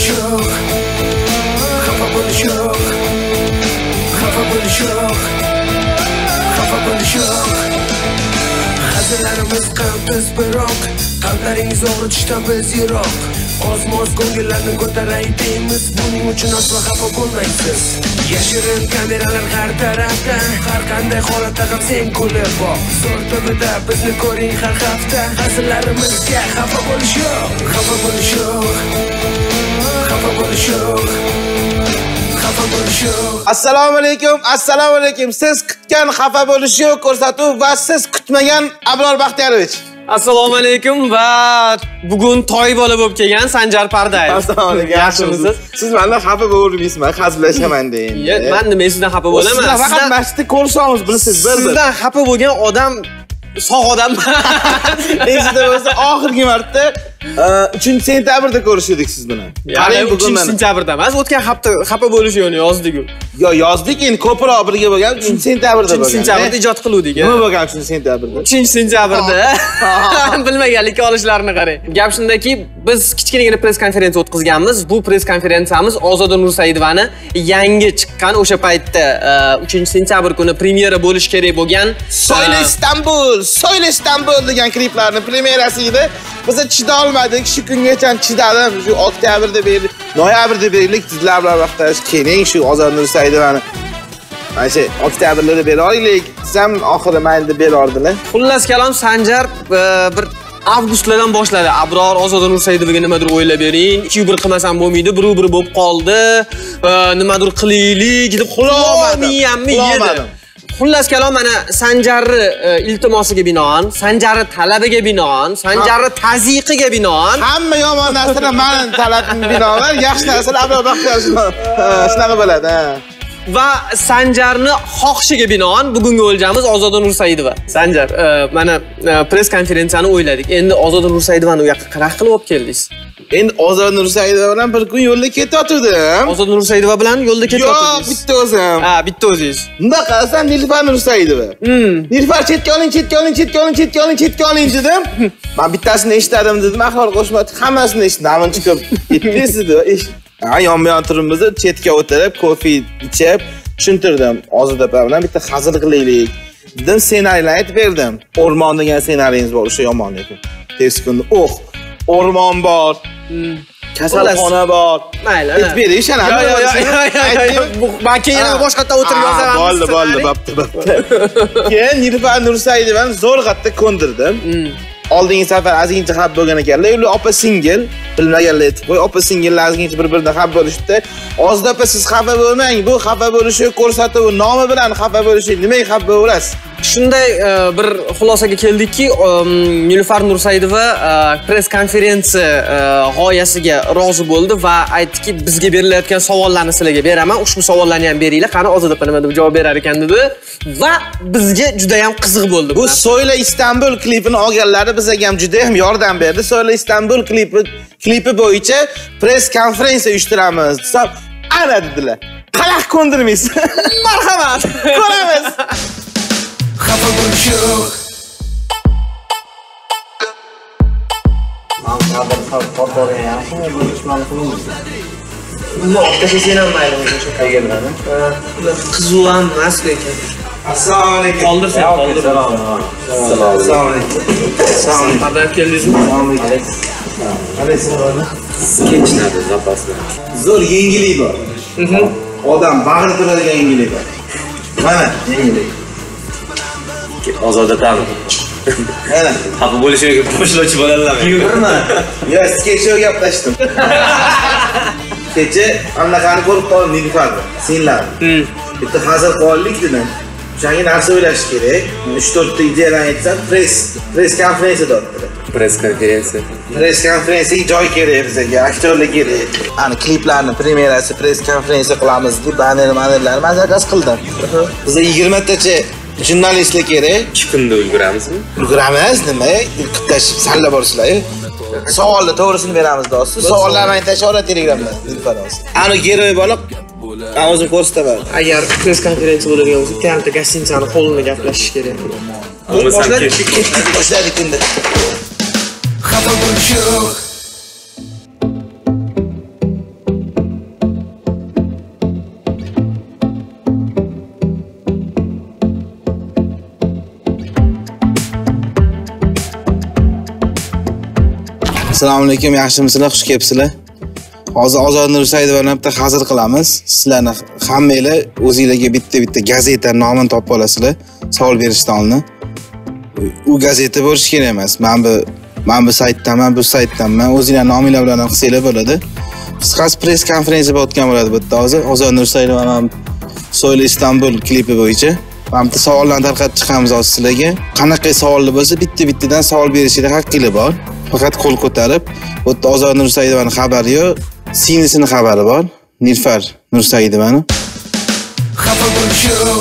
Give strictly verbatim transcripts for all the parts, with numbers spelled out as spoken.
bo'lish yo'q, xafa bo'lish yo'q, xafa bo'lish yo'q, xafa bo'lish yo'q. Hazillarimiz qalbsiz biroq, qalblaringiz og'ritishdan biz yiroq. Oz-moz ko'ngillarni ko'taray deymiz, buning uchun aslo xafa bo'lmaysiz. Yashirin kameralar har tarafda, har qanday holatda ham sen kulib boq. Zo'r tubida bizni ko'ring har hafta. Hazillarimizga xafa bo'lish yo'q, xafa bo'lish yo'q, xafa bo'lish yo'q, xafa bo'lish yo'q. Assalomu alaykum, assalomu alaykum. Siz kutgan xafa bo'lish yo'q ko'rsatuv va siz kutmagan Abror Baxtiyorovich. Assalomu alaykum va bugun to'y bola bo'lib kelgan Sanjar Pardayev. Assalomu alaykum. Yaxshimisiz? Siz mendan xafa bo'lmaysiz, hazillashaman deyin. Men nima sizdan xafa bo'laman? Siz faqat masjidda ko'rsangiz bilasiz, bir-bir. Sizdan xafa bo'lgan odam sog' odam. Esida bo'lsa oxirgi marta uchinchi sentyabrda ko'rishdik siz bilan. Qarang, uchinchi sentyabrda emas, o'tgan hafta xafa bo'lish yo'qni yozdik-ku. Yo, yozdik, endi ko'proq birga bo'lgan uchinchi sentyabrda bo'lgan. uchinchi sentyabrda ijod qiluvdik. Nima bo'lgan uchinchi sentyabrda? uchinchi sentyabrda bilmaganlikka olishlarini qarang. Gap shundaki, biz kichkinagina press konferensiya o'tkazganmiz. Bu press konferensiyamiz Ozoda Nursaidovani yangi chiqqan o'sha paytda uchinchi sentyabr kuni premyera bo'lish kerak bo'lgan So'yla Istanbul, So'yla Istanbul degan kliplarning premyerasi edi. Biz chida olmadik, shu kungacha chidadim. Shu oktyabrda berdik, noyabrda berdik, sizlar bilan vaqtlash keling shu Ozoda Nursaidovani. Mana shu oktyabrda beraylik, sizam oxiri mayda berardilar. Xullas kalom Sanjar bir avgustlardan boshladi. Abror Ozoda Nursaidovaga nimadir o'ylab bering. ikki bir qilmasam bo'lmaydi, bir-bir bo'lib qoldi. Nimadir qilaylik deb xulomiyammi yedi. Xullas kalom mana Sanjarni iltimosiga binoan, Sanjarni talabiga binoan, Sanjarni tazyiqiga binoan hamma yomon narsalar meni talabimga binoan, yaxshi narsalar Abror Baxtiyor shunaqa bo'ladi. Va Sanjarni xohishiga binoan bugungi o'ljamiz Ozoda Nursaidova. Sanjar, mana press konferensiyani o'yladik. Endi Ozoda Nursaidovani u yoqqa qanaqa qilib olib keldingiz? Endi Ozoda Nursaidova bilan bir kun yo'lda ketayotgandim. Ozoda Nursaidova bilan yo'lda ketayotdingiz? Yo'q, bitta o'zim. Ha, bitta o'zingiz. Bunda qarasam Nilufar Nursaidova. Hmm. Nilufar chetga oling, chetga oling, chetga oling, chetga oling, chetga oling dedim. Men bittasini eshitdim dedim, axir qo'shmadi, hammasini eshitdim. Namin chiqib ketdingiz-da. Ha, yonma-yon turibmiz, chetga o'tirib, kofe ichib, tushuntirdim. Ozoda bilan bitta hazil qilaylik dedim, ssenariyni aytib berdim. O'rmon degan ssenariyingiz bor, o'sha yomon ekan. Tez kunda, oh, o'rmon bor. Kasalxona bor. Mayli. Aytib bering, ishonadi. Yo'q, yo'q, yo'q. Men keyin boshqa yerda o'tirib yozaman. Bo'ldi, bo'ldi, bo'pti, bo'pti. Keyin Nilufar Nursaidovani zo'rg'atda ko'ndirdim. Oldingi safar ozgincha xab bo'lgan ekanlar. Ular opa singil, bilmaganlar aytib qo'y, opa singillar ozgincha bir-biridan xab bo'lishdi. Ozda opa siz xafa bo'lmang, bu xafa bo'lishi ko'rsatuv nomi bilan xafa bo'lishi, nimaga xafa bo'lasiz? Shunday bir xulosaga keldikki, Nilufar Nursaidova press konferensiya g'oyasiga rozi bo'ldi va aytdiki, bizga berilayotgan savollarni sizlarga beraman. Ushbu savollarni ham beringlar. Qani Ozoda nima deb javob berar ekan dedi va bizga juda ham qiziq bo'ldi. Bu So'yla Istanbul klipini olganlari bizga ham juda ham yordam berdi. So'yla Istanbul klipi klipi bo'yicha press konferensiya uyushtiramiz desam, ana dedilar. Qanaqa ko'ndirmaysiz? Marhamat. Ko'ramiz. Xafa bo'lish yo'q. Men qadr fotoga yaxshi bo'lishmani qilmayman. Uni o'tkazsa sen ham mayli o'sha qayga biladi. Qizuv ham emas lekin. Assalomu alaykum. Qoldirsin, qoldir. Assalomu alaykum. Assalomu alaykum. Qadar keldingizmi? Assalomu alaykum. Alaykum. Kechinadi zapaslar. Zo'r yengillik bor. Odam bag'ri turadigan yengillik bor. Mana yengillik. Ozoda tam. Mana xafa bo'lishiga qo'shiluvchi bo'lalarmi? Yugurma. Yo, kecha gaplashdim. Kecha anaqani ko'rib qoldim Nilufar. Senlar. Bitta hazil qoldik dedim. O'shanga narsa o'ylash kerak. uch to'rt ta ideyalarni aytsam, press press konferensiya o'tdi. Press konferensiya. Press konferensiyaga joy kerak bizga, aktyorlar kerak. Ani kliplarni premyerasi press konferensiya qilamiz deb banner manerlarni mazakas qildim. Bizga yigirma tacha jurnalistlar kerak. ikki kunda ulguramizmi? Ulguramiz, nima? Qittashib salla borsizlar. Savolni to'g'risini beramiz do'stlar. Savollarni aytashora Telegramda bilfaroz. Ani geroy bo'lib, men o'zim ko'rsataman. Agar press konferensiya bo'ladigan bo'lsa, teatr gostinitsani qo'lini gaplashish kerak. Boshladik, boshladik endi. Xafa bo'lish yo'q. Assalomu alaykum, yaxshimisizlar, xush kelibsizlar. Hozir Ozod Nursaidova bilan bitta hazil qilamiz. Sizlarni hammanglar o'zingizlarga bitta-bitta gazeta nomini topib olasizlar, savol berishdan oldin. U gazeta bo'lish kerak emas. Men bu men bu saytdanman, bu saytdanman. O'zingizlar nominglar bilan ham qilsanglar bo'ladi. Qisqasi press konferensiya o'tgan bo'ladi bu yerda hozir. Ozod Nursaidova ham So'yla Istanbul klipi bo'yicha. Men bitta savollarni tarqatib chiqamiz hozir sizlarga. Qanaqa savollar bo'lsa, bitta-bittadan savol berishingizga haqqinglar bor. Faqat qo'l ko'tarib, bu yerda Ozod Nursaidovaning xabari yo'q, singlisining xabari bor. Nilufar Nursaidovani. Xafa bo'lish yo'q.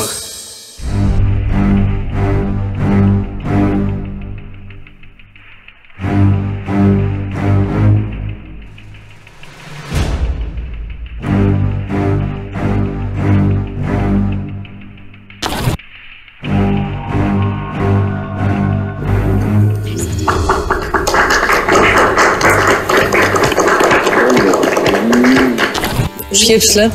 Xush kelibsizlar.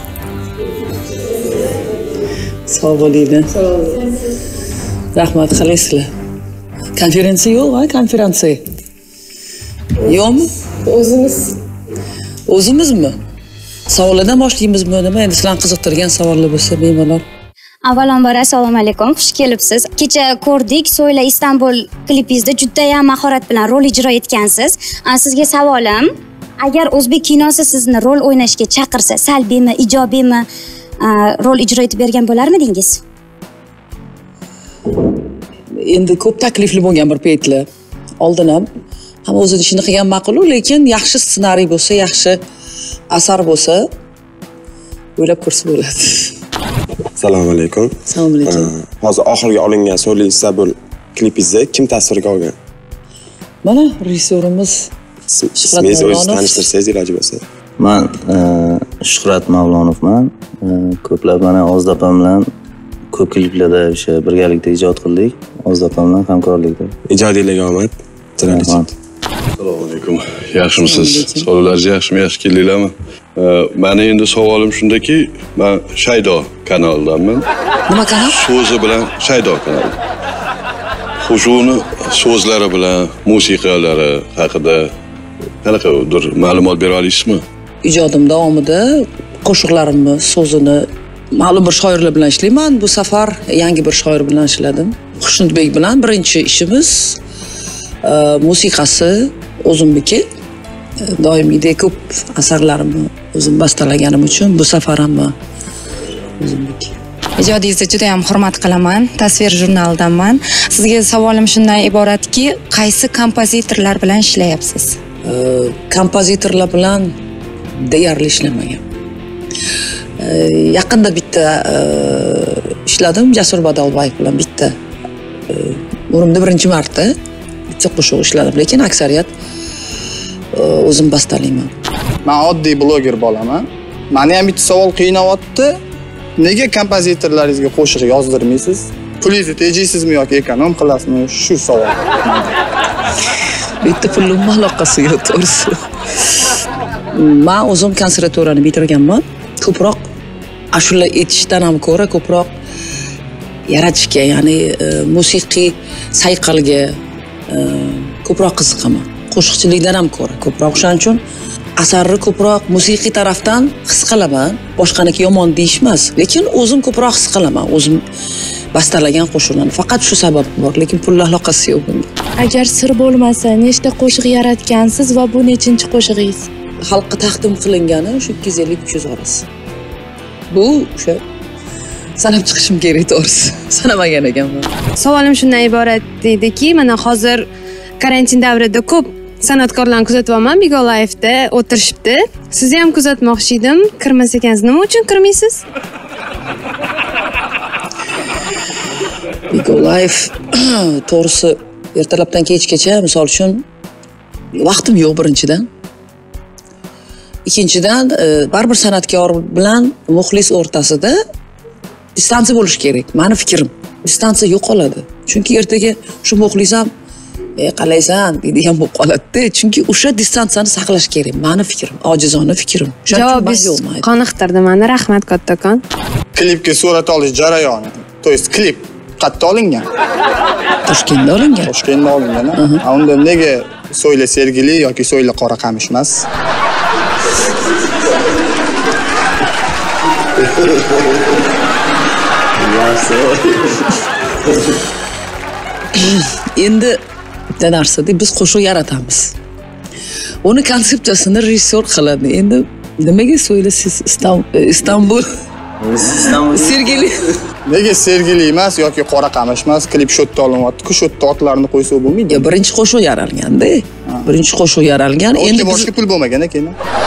Sog' bo'linglar. Rahmat, qalaysizlar. Konferensiya yo'q-a, konferensiya. Yo'qmi? O'zimiz. O'zimizmi? Savollardan boshlaymizmi? Nima endi sizlarni qiziqtirgan savollar bo'lsa, bemalol. Avvalambor assalomu alaykum, xush kelibsiz. Kecha ko'rdik, So'yla Istanbul klipingizda juda ham mahorat bilan rol ijro etgansiz. Sizga savolim, agar o'zbek kinosi sizni rol o'ynashga chaqirsa, salbiymi, ijobiymi rol ijro etib bergan bo'larmidingiz? Endi ko'p taklifli bo'lgan bir paytlar. Oldin ham hamma o'zini ishini qilgan ma'qul-ku, lekin yaxshi ssenariy bo'lsa, yaxshi asar bo'lsa, o'ylab ko'rsa bo'ladi. Assalomu alaykum. Assalomu alaykum. Hozir oxirgi olingan So'yla Istanbul klipingizda kim tasvirga olgan? Mana rejissyorimiz Ismingizni o'zingiz tanishtirsangiz iloji bo'lsa. Men Shuhrat Mavlonovman. Ko'plab mana Ozod opam bilan ko'p kliplarda o'sha birgalikda ijod qildik. Ozod opam bilan hamkorlikda. Ijodiylarga omad. Tiraliching. Assalomu alaykum. Yaxshimisiz? Savollaringiz yaxshimi? Yaxshi keldinglarmi? Meni endi savolim shundaki, men Shaydo kanalidanman. Nima kanal? So'zi bilan Shaydo kanali. Qo'shiqni so'zlari bilan musiqalari haqida qanaqadir ma'lumot bera olasizmi? Ijodim davomida qo'shiqlarimni, so'zini ma'lum bir shoirlar bilan ishlayman. Bu safar yangi bir shoir bilan ishladim. Xushnudbek bilan birinchi ishimiz musiqasi o'zimniki. Doimgidek ko'p asarlarimni o'zim bastalaganim uchun bu safar ham o'zimniki. Ijodingizni juda ham hurmat qilaman. Tasvir jurnalidanman. Sizga savolim shundan iboratki, qaysi kompozitorlar bilan ishlayapsiz? Kompozitorlar bilan deyarli ishlamagan. Yaqinda bitta ishladim Jasur Badalbayev bilan bitta. Umrimda birinchi marta bitta qo'shiq ishladim, lekin aksariyat o'zim bastalayman. Men oddiy bloger bo'laman. Meni ham bitta savol qiynayapti. Nega kompozitorlaringizga qo'shiq yozdirmaysiz? Pulingizni tejaysizmi yoki ekonom qilasizmi? Shu savol. Bitta pulim aloqasi yo'q to'g'risi. Men o'zim konservatoriyani bitirganman. Ko'proq ashula aytishdan ham ko'ra ko'proq yaratishga, ya'ni musiqiy sayqalga ko'proq qiziqaman. Qo'shiqchilikdan ham ko'ra ko'proq. Shuning uchun asarni ko'proq musiqiy tarafdan his qilaman. Boshqaniki yomon deyish emas, lekin o'zim ko'proq his qilaman. O'zim bastalagan qo'shiqlarni. Faqat shu sabab bor, lekin pul aloqasi yo'q bunga. Agar sir bo'lmasa, nechta qo'shiq yaratgansiz va bu nechinchi qo'shig'ingiz? Xalqqa taqdim qilingani shu ikki yuz ellik uch yuz orasi. Bu o'sha sanab chiqishim kerak to'g'risi. Sanamagan ekanman. Savolim shundan iborat deydiki, mana hozir karantin davrida ko'p san'atkorlarni kuzatyapman, Bigolayevda o'tirishibdi. Sizni ham kuzatmoqchi edim. Kirmas ekansiz. Nima uchun kirmaysiz? Bigolayev to'g'risi ertalabdan kechgacha, misol uchun vaqtim yo'q birinchidan. Ikkinchidan, baribir san'atkor bilan muxlis o'rtasida distansiya bo'lish kerak. Meni fikrim, distansiya yo'qoladi. Chunki ertaga shu muxlis ham "E, qalaysan?" deydigan bo'lib qoladi. Chunki o'sha distansiyani saqlash kerak. Meni fikrim, ojizona fikrim. Javobingiz qoniqtirdi meni. Rahmat kattakon. Klipga surat olish jarayoni. To есть klip qayerda olingan? Toshkentda olingan. Toshkentda olingan. Ha, unda nega So'yla Sergeli yoki So'yla Qoraqamish emas. Endi bitta narsada biz qo'shiq yaratamiz. Uni konsepsiyasini rejissyor qiladi. Endi nimaga So'yla siz Istanbul Sergeli Nega Sergeli emas yoki Qoraqamish emas? Klip shu yerda olinyapti-ku, shu yerda otlarni qo'ysa bo'lmaydi. Ya birinchi qo'shiq yaralganda. Birinchi qo'shiq yaralgan. Endi boshqa pul bo'lmagan ekan.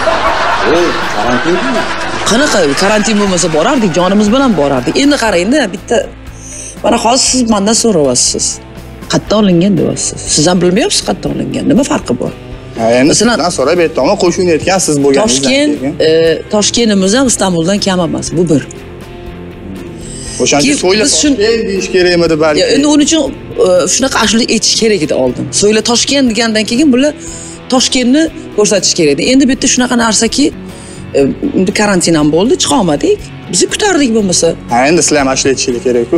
Qanaqa karantin bo'lmasa borardik, jonimiz bilan borardik. Endi qarangda, bitta mana hozir siz mendan so'rayapsiz. Qayerdan olingan deyapsiz. Siz ham bilmayapsiz qayerdan olingan. Nima farqi bor? Ha, endi sizdan so'rab aytdim, qo'shuvni aytgansiz bo'lganingizdan. Toshkent, Toshkentimiz ham Istanbuldan kam emas. Bu bir. O'shanda So'yla Toshkent deyish kerakmi deb balki. Endi uning uchun shunaqa ashula aytish kerak edi oldin. So'yla Toshkent degandan keyin bular Toshkentni ko'rsatish kerak edi. Endi bu yerda shunaqa narsaki, endi karantin ham bo'ldi, chiqa olmadik. Biz kutardik bo'lmasa. Ha, endi sizlar ham ashula aytishingiz kerak-ku.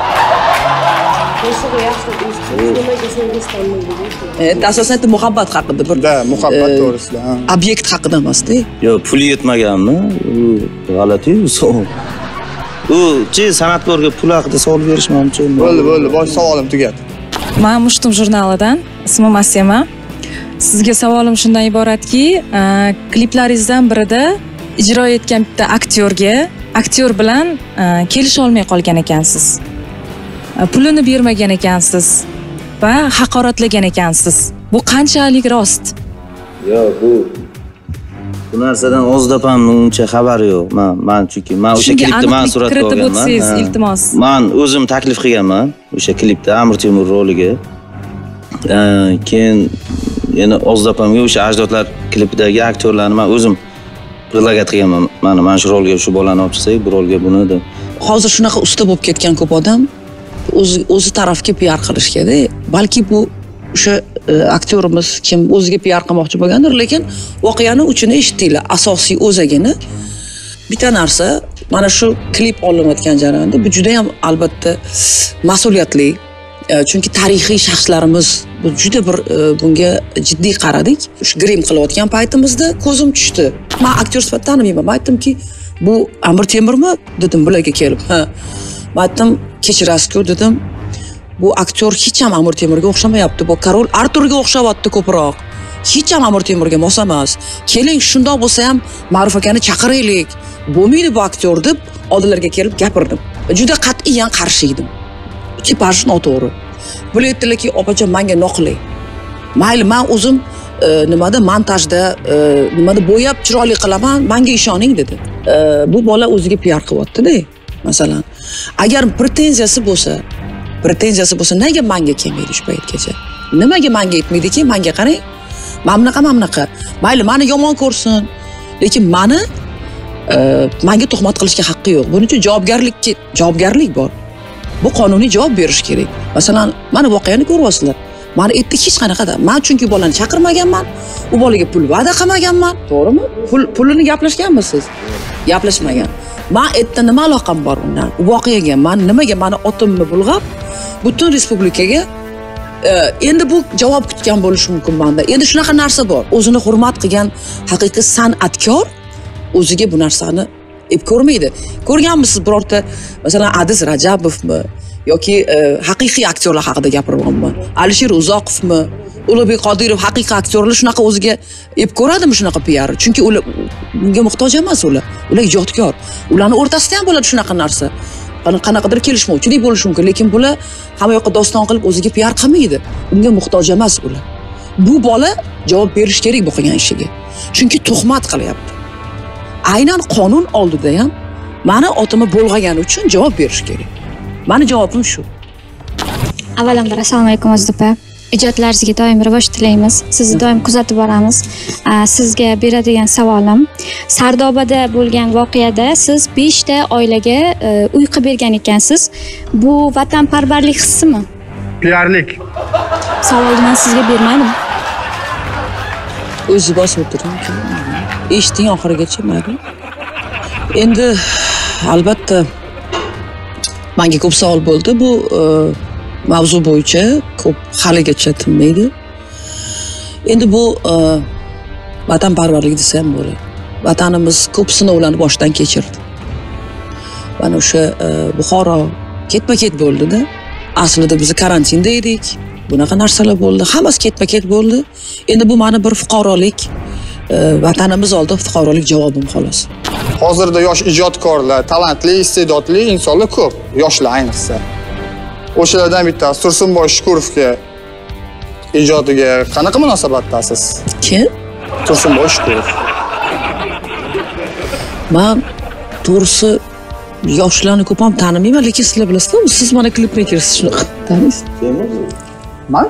Endi asosan muhabbat haqida bir. Da, muhabbat to'g'risida. Obyekt haqida emas-da. Yo'q, puli yetmaganmi? U g'alati-yu, so'ng. U chi san'atkorga pul haqida savol berish mumkin. Bo'ldi, bo'ldi. Bosh savolim tugadi. Men Mushtum jurnalidan, ismim Asema. Sizga savolim shundan iboratki, kliplaringizdan birida ijro etgan bitta aktyorga aktyor bilan kelisha olmay qolgan ekansiz. Pulini bermagan ekansiz va haqoratlagan ekansiz. Bu qanchalik rost? Yo'q, bu bu narsadan o'zidapam uncha xabari yo'q. Men men chunki men o'sha klipda men surat olganman. Iltimos. Men o'zim taklif qilganman o'sha klipda Amir Temur roliga. Keyin yana o'zidapamga o'sha ajdodlar klipidagi aktyorlarni men o'zim predlagat qilganman. Mana men shu rolga shu bolani olib chiqsak, bu rolga buni deb. Hozir shunaqa usta bo'lib ketgan ko'p odam o'zi o'zi tarafga P R qilishgada, balki bu o'sha aktyorimiz kim o'ziga P R qilmoqchi bo'lgandir, lekin voqeani uchini eshitdinglar. Asosiy o'zagini bitta narsa, mana shu klip olinayotgan jarayonda bu juda ham albatta mas'uliyatli. Chunki tarixiy shaxslarimiz bu juda bir bunga jiddiy qaradik. Shu grim qilayotgan paytimizda ko'zim tushdi. Men aktyor sifatida tanimayman. Aytdimki, bu Amir Temurmi dedim bularga kelib. Ha. Men aytdim, kechirasiz-ku dedim. Bu aktyor hech ham Amir Temurga o'xshamayapti. Bu Karol Arturga o'xshayapti ko'proq. Hech ham Amir Temurga mos emas. Keling, shundoq bo'lsa ham Ma'ruf akani chaqiraylik. Bo'lmaydi bu aktyor deb oldilariga kelib gapirdim. Juda qat'iyan qarshi edim. Tipaj noto'g'ri. Bular aytdilarki, opajon menga noqilay. Mayli, men o'zim nimada montajda, nimada bo'yab chiroyli qilaman, menga ishoning dedi. Bu bola o'ziga P R qilyapti-da. Masalan, agar pretenziyasi bo'lsa, pretenziyasi bo'lsa, nega menga kelmaydi shu paytgacha? Nimaga menga aytmaydiki, menga qarang. Men bunaqa, men bunaqa. Mayli, meni yomon ko'rsin, lekin meni menga tuhmat qilishga haqqi yo'q. Buning uchun javobgarlik, javobgarlik bor. Bu qonuniy javob berish kerak. Masalan, mana voqeani ko'ryapsizlar. Meni aytdi hech qanaqada. Men chunki bolani chaqirmaganman, u bolaga pul va'da qilmaganman. To'g'rimi? Pul pulini gaplashganmisiz? Gaplashmagan. Men aytdi, nima aloqam bor undan? U voqeaga men nimaga meni otimni bulg'ab, butun respublikaga endi bu javob kutgan bo'lish mumkin menda. Endi shunaqa narsa bor. O'zini hurmat qilgan haqiqiy san'atkor o'ziga bu narsani ep ko'rmaydi. Ko'rganmisiz birorta, masalan, Adiz Rajabovmi yoki haqiqiy aktyorlar haqida gapiryapman. Alisher Uzoqovmi, Ulug'bek Qodirov haqiqiy aktyorlar shunaqa o'ziga ep ko'radimi shunaqa P R? Chunki ular bunga muhtoj emas ular. Ular ijodkor. Ularning o'rtasida ham bo'ladi shunaqa narsa. Qanaqadir kelishmovchilik bo'lishi mumkin, lekin bular hamma yoqqa doston qilib o'ziga P R qilmaydi. Unga muhtoj emas ular. Bu bola javob berish kerak bu qilgan ishiga. Chunki tuhmat qilyapti. Aynan qonun oldida ham meni otimni bo'lg'agani uchun javob berish kerak. Meni javobim shu. Avvalambor assalomu alaykum Ozidopa. Ijodlaringizga doim rivoj tilaymiz. Sizni doim kuzatib boramiz. Sizga beradigan savolim, Sardobada bo'lgan voqeada siz besh ta oilaga uy qilib bergan ekansiz. Bu vatanparvarlik hissimi? P Rlik. Savolni men sizga bermadim. O'zi bosib o'tiring. Eshiting oxirigacha mayli. Endi albatta menga ko'p savol bo'ldi bu mavzu bo'yicha, ko'p haligacha tinmaydi. Endi bu e, vatanparvarlik desa ham bo'ladi. Vatanimiz ko'p sinovlarni boshdan kechirdi. Mana o'sha e, Buxoro ketma-ket bo'ldi-da. Aslida biz karantinda edik. Bunaqa narsalar bo'ldi. Hammasi ketma-ket bo'ldi. Endi bu meni bir fuqarolik e, vatanimiz oldida fuqarolik javobim xolos. Hozirda yosh ijodkorlar, talantli, iste'dodli insonlar ko'p, yoshlar ayniqsa. O'shalardan bittasi Tursunboy Shukurovga ijodiga qanaqa munosabatdasiz? Kim? Tursunboy Shukurov. Men to'g'risi yoshlarni ko'p ham tanimayman, lekin sizlar bilasizlar, siz mana klipmekersiz shunaqa taniysiz. Men?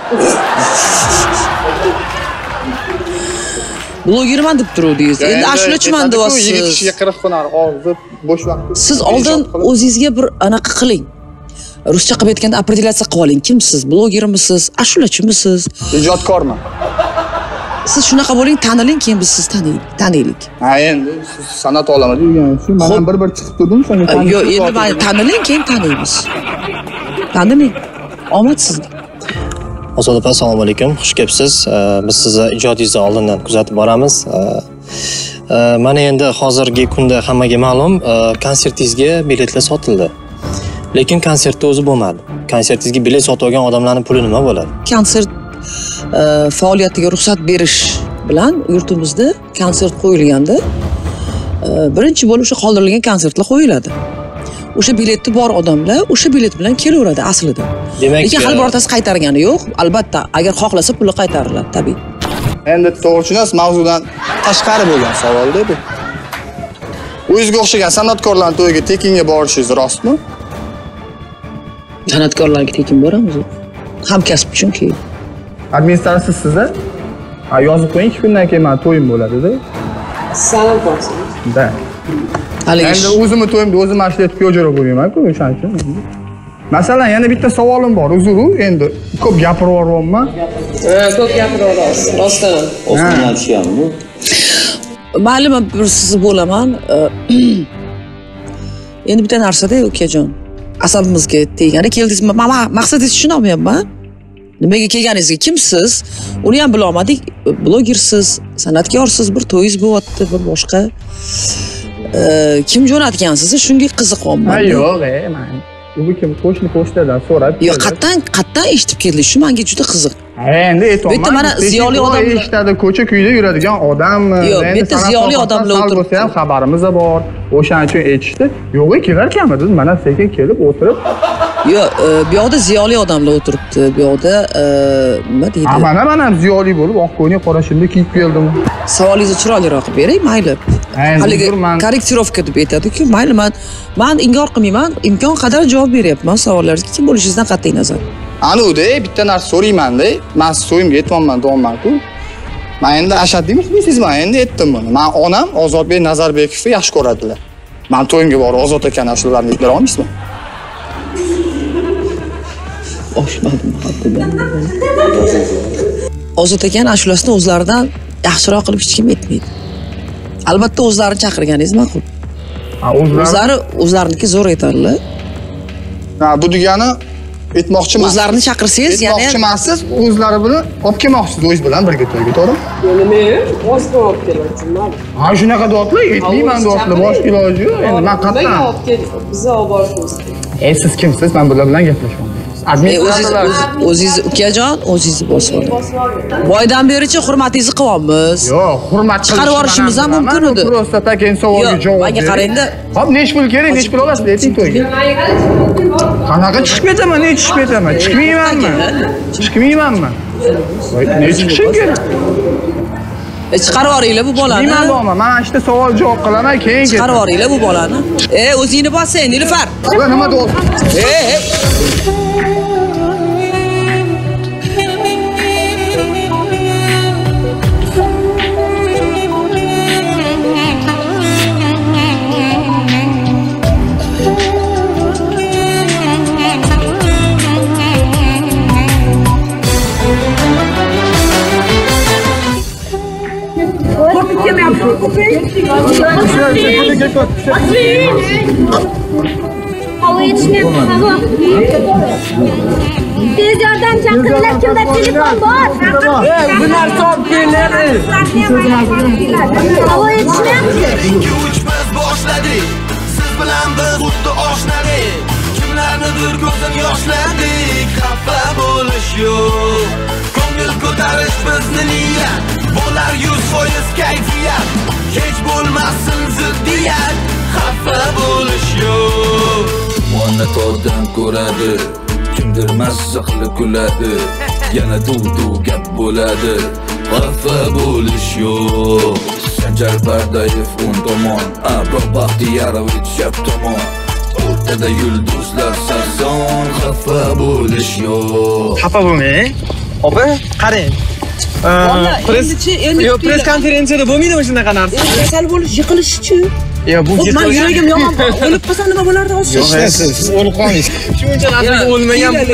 Blogerman deb turuvdingiz. Endi ashulachiman deyapsiz. yigit kishiga qirq hunar hozir bo'sh vaqt. Siz oldin o'zingizga bir anaqa qiling. Ruscha qilib aytganda operatsiya qilib oling. Kimsiz? Blogermisiz? Ashulachimisiz? Ijodkorman. Siz shunaqa bo'ling, taniling, keyin biz sizni taniylik, taniylik. Ha, endi siz san'at olamida yurganingiz uchun men ham bir-bir chiqib turdim, shunga tanishib. Yo'q, endi men taniling, keyin taniymiz. Taniling. Omad sizga. Ozod opa, assalomu alaykum. Xush kelibsiz. Biz sizni ijodingizni oldindan kuzatib boramiz. Mana endi hozirgi kunda hammaga ma'lum, konsertingizga biletlar sotildi. Lekin konsertda o'zi bo'lmadi. Konsertingizga bilet sotib olgan odamlarning puli nima bo'ladi? Konsert faoliyatiga ruxsat berish bilan yurtimizda konsert qo'yilganda birinchi bo'lib o'sha qoldirilgan konsertlar qo'yiladi. O'sha biletni bor odamlar o'sha bilet bilan kelaveradi aslida. Demak, lekin hali birortasi qaytargani yo'q. Albatta, agar xohlasa puli qaytariladi, tabiiy. Endi to'g'ri mavzudan tashqari bo'lgan savol-da bu. O'zingizga o'xshagan san'atkorlarning to'yiga tekinga borishingiz rostmi? San'atkorlarga tekin boramiz. Hamkasb uchunki. Administratsiya sizda? Ha, yozib qo'ying, ikki kundan keyin men to'yim bo'ladi-da. San'at borsiz. Da. Endi o'zimni to'yimda o'zim ashlatib ko'jara qo'ymayman-ku, o'shaning uchun. Masalan, yana bitta savolim bor. Uzr, endi ko'p gapirib yuryapman. Ha, ko'p gapirib yuryapsiz. Rostdan. O'zimdan tushyapmi? Mayli, men bir sizni bo'laman. Endi bitta narsada, ukajon. Asabimizga tegani keldingiz. Men maqsadingizni tushunolmayapman. Nimaga kelganingizga kimsiz? Uni ham bila olmadik. Blogersiz, san'atkorsiz, bir to'yingiz bo'lyapti, bir boshqa. Kim jo'natgansiz? Shunga qiziqyapman. Ha, yo'q, e, men bu kim qo'shni pochtadan so'rab. Yo'q, qattan, qattan eshitib keldi. Shu menga juda qiziq. Ha, endi aytayman. Bitta mana ziyoli odam eshitadi, ko'cha-kuyda yuradigan odammi? Yo'q, bitta ziyoli odamlar o'tirib bo'lsa ham xabarimiz bor. O'shaning uchun aytishdi. Yo'q, kelarkanmi dedi. Mana sekin kelib o'tirib. Yo'q, bu yoqda ziyoli odamlar o'tiribdi. Bu yoqda nima deydi? Ha, mana men ham ziyoli bo'lib, oq ko'ylak, qora shimda kiyib keldim. Savolingizni chiroyliroq qilib bering, mayli. Haligi korrektirovka deb aytadi-ku, mayli, men men inkor qilmayman, imkon qadar javob beryapman savollaringizga, kim bo'lishingizdan qat'iy nazar. Anuda bitta narsa so'rayman-da, men siz to'yimga aytmayman, deyapman-ku. Men endi ashaddiy muxlisizmi? Endi aytdim buni. Men onam Ozodbek Nazarbekovni yaxshi ko'radilar. Men to'yimga borib Ozod akaning ashularini aytib bera olmaysizmi? Oshmadim hattodan. Ozod akaning ashulasini o'zlaridan yaxshiroq qilib hech kim aytmaydi. Albatta o'zlarini chaqirganingiz ma'qul. Ha, o'zlari o'zlariniki zo'r aytadilar. Ha, bu degani aytmoqchiman. O'zlarini chaqirsangiz, ya'ni aytmoqchimasiz, o'zlari bilan olib kelmoqchisiz, o'zingiz bilan birga to'yga, to'g'rimi? Nima? Boshqa olib kelmoqchiman. Ha, shunaqa deyaptilar, aytmayman deyaptilar, boshqa iloji yo'q. Endi men qattan. Nega olib keldik? Bizni olib borishimiz kerak. Ey, siz kimsiz? Men bular bilan gaplashmayman. O'zingiz ukajon, o'zingizni bosib oling. Boydan bericha hurmatingizni qilyapmiz. Yo'q, hurmat chiqarib yuborishimiz ham mumkin edi. Prosta takin savolga javob bering. Menga qarangda. Hop, nech pul kerak, nech pul olasiz, ayting to'yga. Qanaqa chiqib ketaman, nech chiqib ketaman? Chiqmaymanmi? Chiqmaymanmi? Voy, nech chiqishim kerak? Chiqarib yuboringlar bu bolani. Nima bo'lma, men ishda savol javob qilaman, keyin chiqarib yuboringlar bu bolani. E, o'zingni bossang, Nilufar. Nima deyapsiz? E, e. havo yetishmayapti, havo. Tez yordam chaqiringlar, kimda telefon bor? Bu narsa olib keladi. Havo yetishmayapti. ikki uch biz boshladik. Siz bilan biz xuddi oshnalik. Kimlarnidir ko'zim yoshladik. Xafa bo'lish yo'q. Ko'ngil ko'tarish bizni niyat. Bo'lar yuz foiz kayfiyat. Hech bo'lmasin ziddiyat. Xafa bo'lish yo'q. Mona to'dan ko'radi. Kimdir mazza qilib kuladi. Yana duv-duv gap bo'ladi. Xafa bo'lish yo'q. Sanjar Bardayev o'n tomon, Abror Baxtiyorovich chap tomon. O'rtada yulduzlar sarson, xafa bo'lish yo'q. Xafa bo'lmang. Opa, qarang. Press Yo, press konferensiyada bo'lmaydimi shunaqa narsa? Kasal bo'lish, yiqilish-chi? Yo, bu yiqilish. Men yuragim yomon. O'lib qolsa nima bo'lardi hozir? Yo'q, siz o'lib qolmaysiz. Shuncha narsaga o'lmagan. bir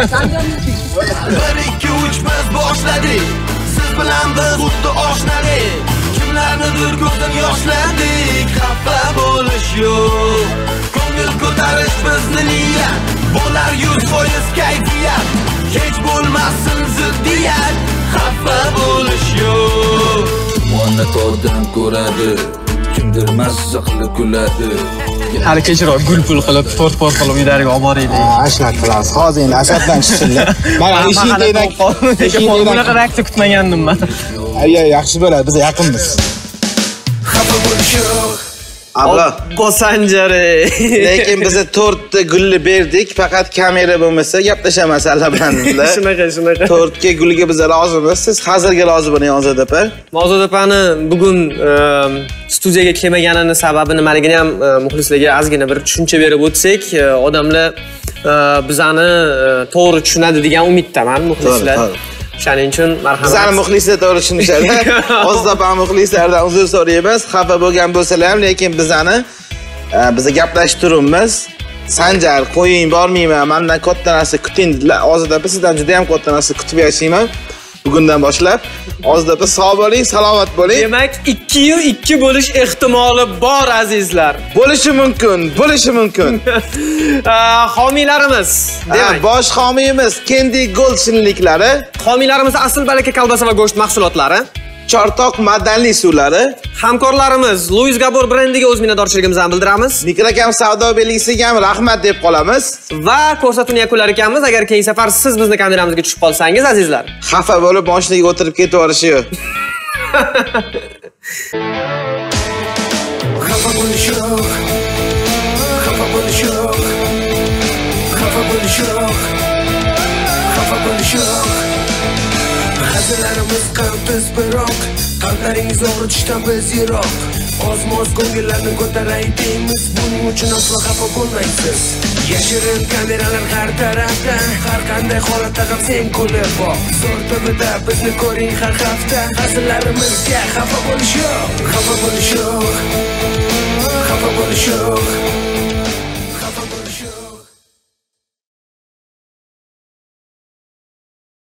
ikki uch biz boshladik. Siz bilan biz xuddi oshnalik. Kimlarnidir ko'zim yoshladik. Xafa bo'lish yo'q. Ko'ngil ko'tarish bizni niyat. Bo'lar yuz foiz kayfiyat. Hech bo'lmasin ziddiyat. Xafa bo'lish yo'q. Mona to'dan ko'radi. Kimdir mazza qilib kuladi. Hali kechroq gul-pul qilib, to'rt-to'rt qilib uylariga olib boraylik. Ha, shunaqa qilamiz. Hozir endi Asaddan chiqsinlar. Mana eshikdan bunaqa reaksiya kutmagandim men. Ayyo, yaxshi bo'ladi, biz yaqinmiz. Xafa bo'lish yo'q. Abla, Bosanjari. lekin biz to'rtta gulni berdik, faqat kamera bo'lmasa gaplashamas bilan bizlar. Shunaqa, shunaqa. to'rtta gulga biz rozimiz. Siz hozirga rozi bo'ling Ozod opa. Ozod opani bugun studiyaga kelmaganini sababi nimaligini ham muxlislarga ozgina bir tushuncha berib o'tsak, odamlar bizani to'g'ri tushunadi degan umiddaman muxlislar. Shuning uchun marhamat. Bizani muxlislar to'g'ri tushunishadi. Ozod opa muxlislardan uzr so'raymiz. Xafa bo'lgan bo'lsalar ham, lekin bizani biz gaplashib turibmiz. Sanjar, qo'ying, bormayman. Mendan katta narsa kuting dedilar. Ozod opa sizdan juda ham katta narsa kutib yashayman. Bugundan boshlab Ozod opa sog' bo'ling, salomat bo'ling. Demak, ikki yu ikki bo'lish ehtimoli bor azizlar. Bo'lishi mumkin, bo'lishi mumkin. Homiylarimiz, demak, bosh homiyimiz Kendi Gold shirinliklari, homiylarimiz Asl Baraka kolbasa va go'sht mahsulotlari, Chortoq madanli suvlari, hamkorlarimiz Luis Gabor brendiga o'z minnatdorchiligimizni bildiramiz. Mikrokam savdo belgisiga ham rahmat deb qolamiz. Va ko'rsatuvni yakunlar ekanmiz. Agar keyingi safar siz bizni kameramizga tushib qolsangiz, azizlar, xafa bo'lib mashinaga o'tirib ketaverishi yo'q. Xafa bo'lish yo'q. Xafa bo'lish yo'q. Xafa bo'lish yo'q. Xafa bo'lish yo'q. Hazillarimiz qalbsiz biroq, qalblaringiz og'ritishdan biz yiroq. Oz-moz ko'ngillarni ko'taray deymiz, buning uchun aslo xafa bo'lmaysiz. Yashirin kameralar har tarafda, har qanday holatda ham sen kulib boq. Zo'r tubida bizni ko'ring har hafta. Hazillarimizga xafa bo'lish yo'q. Xafa bo'lish yo'q. Xafa bo'lish yo'q.